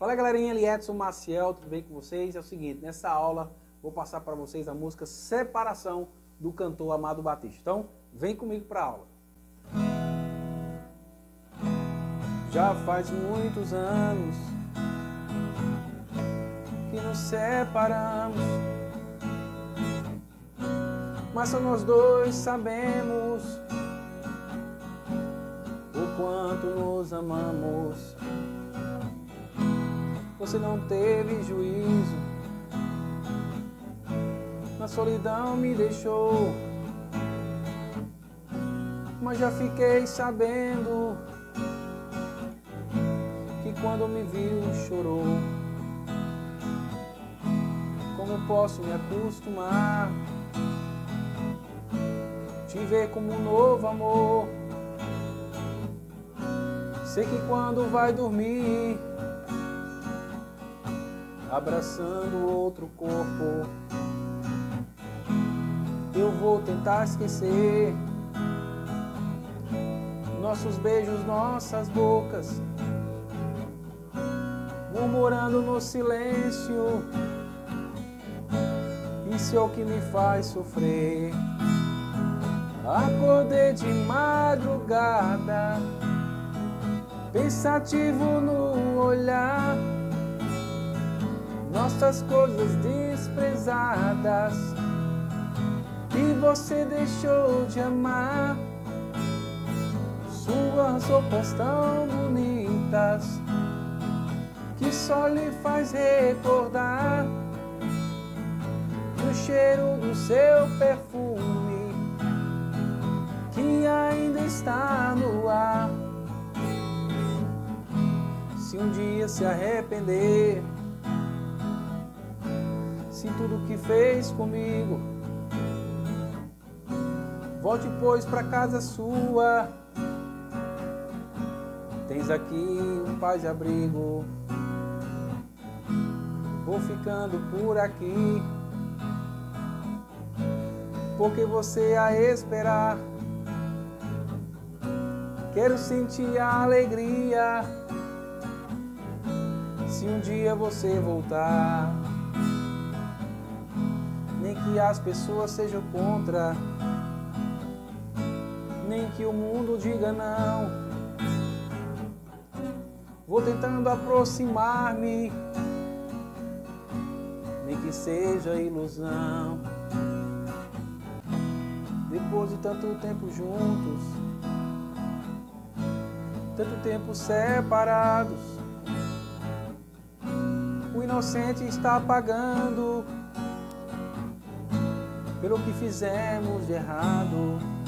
Fala galerinha, Edson Maciel, tudo bem com vocês? É o seguinte, nessa aula vou passar para vocês a música Separação do cantor Amado Batista. Então, vem comigo para a aula. Já faz muitos anos que nos separamos, mas só nós dois sabemos o quanto nos amamos. Você não teve juízo, na solidão me deixou, mas já fiquei sabendo que quando me viu chorou. Como posso me acostumar, te ver como um novo amor? Sei que quando vai dormir, abraçando outro corpo, eu vou tentar esquecer nossos beijos, nossas bocas, murmurando no silêncio. Isso é o que me faz sofrer. Acordei de madrugada, pensativo no olhar, nossas coisas desprezadas, e você deixou de amar. Suas roupas tão bonitas, que só lhe faz recordar o cheiro do seu perfume, que ainda está no ar. Se um dia se arrepender, se tudo que fez comigo, volte pois pra casa sua. Tens aqui um paz e abrigo. Vou ficando por aqui, porque você a esperar. Quero sentir a alegria, se um dia você voltar. Nem que as pessoas sejam contra, nem que o mundo diga não. Vou tentando aproximar-me, nem que seja ilusão. Depois de tanto tempo juntos, tanto tempo separados, o inocente está pagando pelo que fizemos de errado.